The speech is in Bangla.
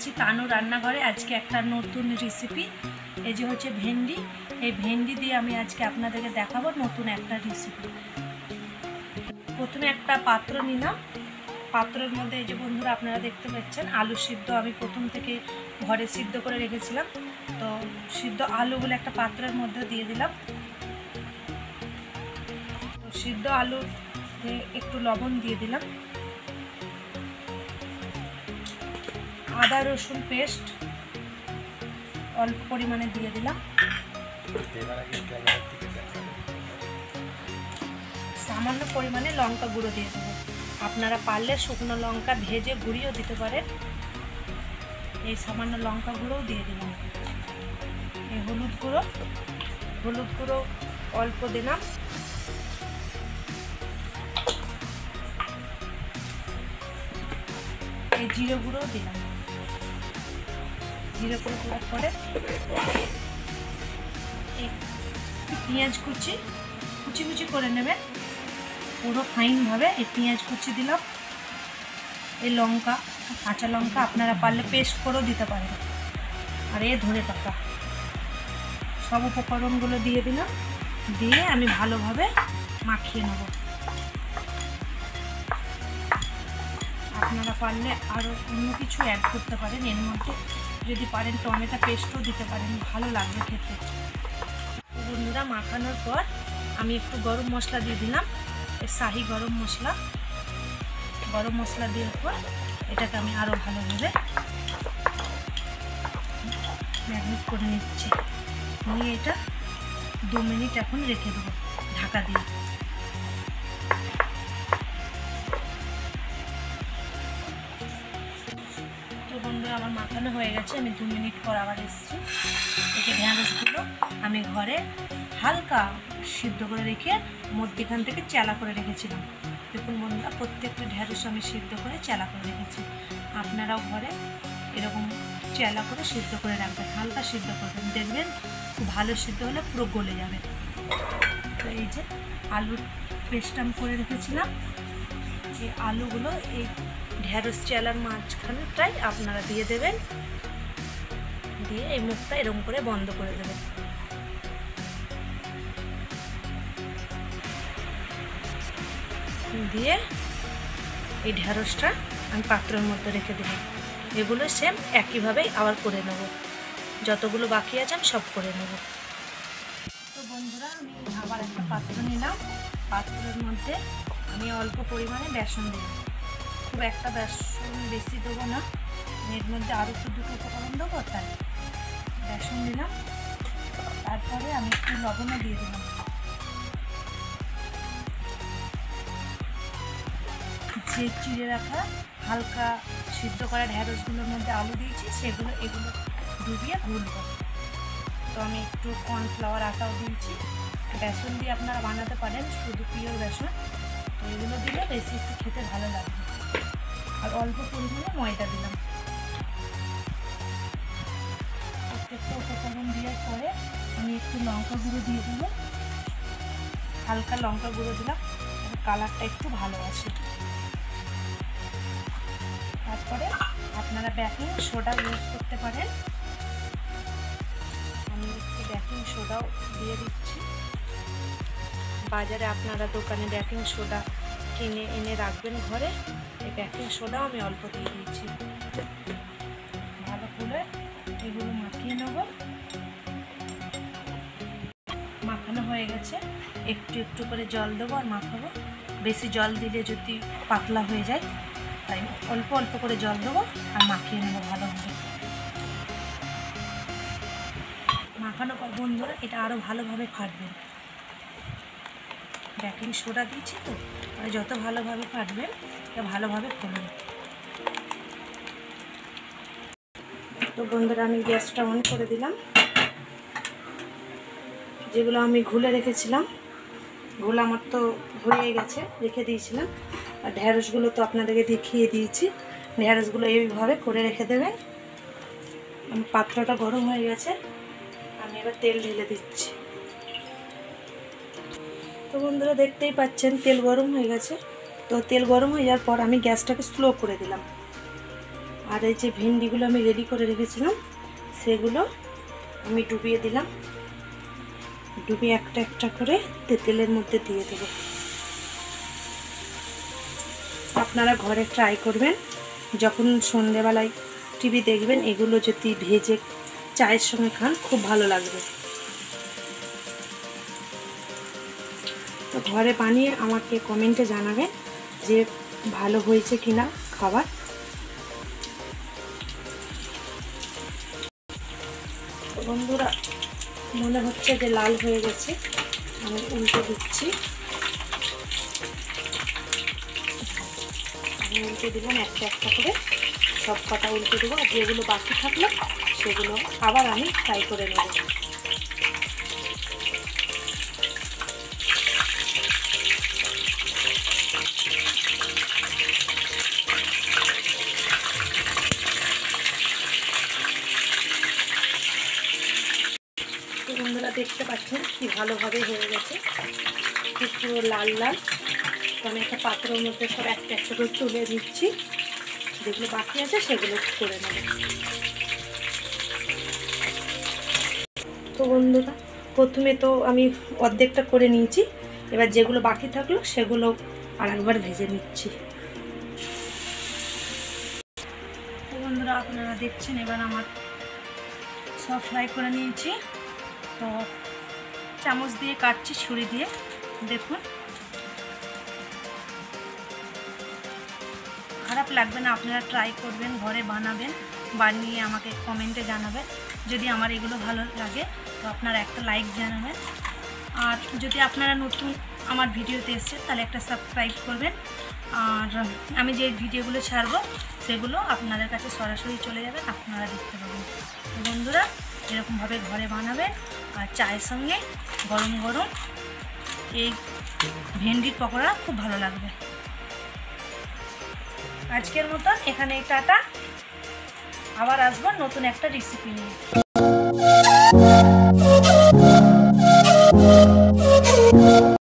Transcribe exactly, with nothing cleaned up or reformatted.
এসেছি তানু রান্নাঘরে। আজকে একটা নতুন রেসিপি, এই যে হচ্ছে ভেন্ডি। এই ভেন্ডি দিয়ে আমি আজকে আপনাদেরকে দেখাবো নতুন একটা রেসিপি। প্রথমে একটা পাত্র নিলাম, পাত্রের মধ্যে এই যে বন্ধুরা আপনারা দেখতে পাচ্ছেন আলু সিদ্ধ আমি প্রথম থেকে ঘরে সিদ্ধ করে রেখেছিলাম। তো সিদ্ধ আলুগুলো একটা পাত্রের মধ্যে দিয়ে দিলাম। তো সিদ্ধ আলু একটু লবণ দিয়ে দিলাম, আদা রসুন পেস্ট অল্প পরিমাণে দিয়ে দিলাম, সামান্য পরিমাণে লঙ্কা গুঁড়ো দিয়ে দেবো। আপনারা পারলে শুকনো লঙ্কা ভেজে গুঁড়িয়েও দিতে পারেন। এই সামান্য লঙ্কা গুঁড়োও দিয়ে দিলাম। এই হলুদ গুঁড়ো হলুদ গুঁড়ো অল্প দিলাম। এই জিরে গুঁড়োও দিলাম। জিরে গুঁড়ো দেওয়ার পরে এই পেঁয়াজ কুচি কুচি কুচি করে নেবেন পুরো ফাইনভাবে। এই পেঁয়াজ কুচি দিলাম, এই লঙ্কা কাঁচা লঙ্কা আপনারা পারলে পেস্ট করেও দিতে পারেন, আর এই ধনে পাতা সব উপকরণগুলো দিয়ে দিলাম। দিয়ে আমি ভালোভাবে মাখিয়ে নেব। আপনারা পারলে আরও অন্য কিছু অ্যাড করতে পারেন, এর মধ্যে যদি পারেন টমেটো পেস্টও দিতে পারেন, ভালো লাগবে খেতে। বন্ধুরা মাখানোর পর আমি একটু গরম মশলা দিয়ে দিলাম, শাহি গরম মশলা। গরম মশলা দেওয়ার পর এটাকে আমি আরও ভালোভাবে ম্যারিনেট করে নিচ্ছি। নিয়ে এটা দু মিনিট এখন রেখে দেবো ঢাকা দিয়ে। তো বন্ধুরা আমার মাখানো হয়ে গেছে, আমি দু মিনিট পর আবার এসেছি। একে ঢ্যাঁড়সগুলো আমি ঘরে হালকা সিদ্ধ করে রেখে মধ্যখান থেকে চেলা করে রেখেছিলাম। দেখুন বন্ধুরা প্রত্যেকটা ঢ্যাঁড়স আমি সিদ্ধ করে চেলা করে রেখেছি। আপনারাও ঘরে এরকম চেলা করে সিদ্ধ করে রাখবেন, হালকা সিদ্ধ করবেন, দেখবেন খুব ভালো সিদ্ধ হলে পুরো গলে যাবে। তো এই যে আলুর পেস্ট আমি করে রেখেছিলাম, এই আলুগুলো এই ঢ্যাঁড়স চেলার মাঝখানটাই আপনারা দিয়ে দেবেন। দিয়ে এই মুখটা এরকম করে বন্ধ করে দেবেন। দিয়ে এই ঢ্যাঁড়সটা আমি পাত্রের মধ্যে রেখে দিলাম। এগুলো সেম একইভাবেই আবার করে নেব, যতগুলো বাকি আছে আমি সব করে নেব। তো বন্ধুরা আমি আবার একটা পাত্র নিলাম, পাত্রের মধ্যে আমি অল্প পরিমাণে বেসন দিলাম। খুব একটা বেসন বেশি দেবো না, এর মধ্যে আরও একটু দুটো উপকরণ দেবো, তাই বেসন দিলাম। তারপরে আমি একটু লবণও দিয়ে দিলাম। যে চিড়ে রাখা হালকা সিদ্ধ করা ঢ্যাঁড়সগুলোর মধ্যে আলু দিয়েছি, সেগুলো এগুলো ডুবিয়ে গুলবো। তো আমি একটু কর্নফ্লাওয়ার আটাও দিয়েছি। বেসন দিয়ে আপনারা বানাতে পারেন, শুধু পিওর বেসন। তো এগুলো দিলে বেশি একটু খেতে ভালো লাগবে। আর অল্প পরিমাণে ময়দা দিলাম। প্রত্যেকটা উপকরণ দেওয়ার পরে আমি একটু লঙ্কা গুঁড়ো দিয়ে দেবো, হালকা লঙ্কা গুঁড়ো দিলাম, কালারটা একটু ভালো আসে। তারপরে আপনারা বেকিং সোডা ইউজ করতে পারেন, আমি একটু বেকিং সোডাও দিয়ে দিচ্ছি। বাজারে আপনারা দোকানে বেকিং সোডা কিনে এনে রাখবেন ঘরে, এই বেকিং সোডাও আমি অল্প দিয়ে দিয়েছি। ভালো করে এগুলো মাখিয়ে নেব। মাখানো হয়ে গেছে, একটু একটু করে জল দেবো আর মাখাবো। বেশি জল দিলে যদি পাতলা হয়ে যায়, তাই অল্প অল্প করে জল দেবো আর মাখিয়ে নেবো ভালোভাবে। মাখানোর পর বন্ধুরা এটা আরও ভালোভাবে ফাটবেন। বেকিং সোডা দিয়েছি তো, আর যত ভালোভাবে ফাটবেন এটা ভালোভাবে ফুলবে। তো বন্ধুরা আমি গ্যাসটা অন করে দিলাম। যেগুলো আমি ঘুলে রেখেছিলাম, ঘুল আমার তো হয়ে গেছে, রেখে দিয়েছিলাম। আর ঢ্যাঁড়সগুলো তো আপনাদেরকে দেখিয়ে দিয়েছি। ঢ্যাঁড়সগুলো এইভাবে করে রেখে দেবেন। আমি পাত্রটা গরম হয়ে গেছে, আমি এবার তেল ঢেলে দিচ্ছি। তো বন্ধুরা দেখতেই পাচ্ছেন তেল গরম হয়ে গেছে। তো তেল গরম হয়ে যাওয়ার পর আমি গ্যাসটাকে স্লো করে দিলাম। আর এই যে ভেন্ডিগুলো আমি রেডি করে রেখেছিলাম সেগুলো আমি ডুবিয়ে দিলাম। ডুবিয়ে একটা একটা করে তেলের মধ্যে দিয়ে দেব। আপনারা ঘরে ট্রাই করবেন, যখন সন্ধেবেলায় টিভি দেখবেন এগুলো যদি ভেজে চায়ের সঙ্গে খান খুব ভালো লাগবে। তো ঘরে বানিয়ে আমাকে কমেন্টে জানাবেন যে ভালো হয়েছে কিনা খাবার। বন্ধুরা মনে হচ্ছে যে লাল হয়ে গেছে, আমি উল্টে দিচ্ছি। আমি উল্টে দিলাম একটা একটা করে, সব কটা উল্টে দেবো। আর যেগুলো বাকি থাকলো সেগুলো আবার আমি ফ্রাই করে নেব। বন্ধুরা দেখতে পাচ্ছেন কি ভালোভাবে হয়ে গেছে, খুব পুরো লাল লাল। তো আমি একটা পাত্রের মধ্যে সব একটা একটা করে তুলে দিচ্ছি, যেগুলো বাকি আছে সেগুলো করে নেব। তো বন্ধুরা প্রথমে তো আমি অর্ধেকটা করে নিয়েছি, এবার যেগুলো বাকি থাকলো সেগুলো আর একবার ভেজে নিচ্ছি। তো বন্ধুরা আপনারা দেখছেন এবার আমার সব ফ্রাই করে নিয়েছি। তো চামচ দিয়ে কাটছি, ছুরি দিয়ে। দেখুন খারাপ লাগবে না, আপনারা ট্রাই করবেন, ঘরে বানাবেন, বানিয়ে আমাকে কমেন্টে জানাবেন। যদি আমার এগুলো ভালো লাগে তো আপনারা একটা লাইক জানাবেন। আর যদি আপনারা নতুন আমার ভিডিওতে এসেছেন তাহলে একটা সাবস্ক্রাইব করবেন। আর আমি যে ভিডিওগুলো ছাড়বো সেগুলো আপনাদের কাছে সরাসরি চলে যাবে, আপনারা দেখতে পাবেন। তো বন্ধুরা এরকমভাবে ঘরে বানাবেন, আর চায়ের সঙ্গে গরম গরম এই ভেন্ডির পকোড়া খুব ভালো লাগবে। আজকের মতন এখানেই টাটা, আবার আসবো নতুন একটা রেসিপি নিয়ে।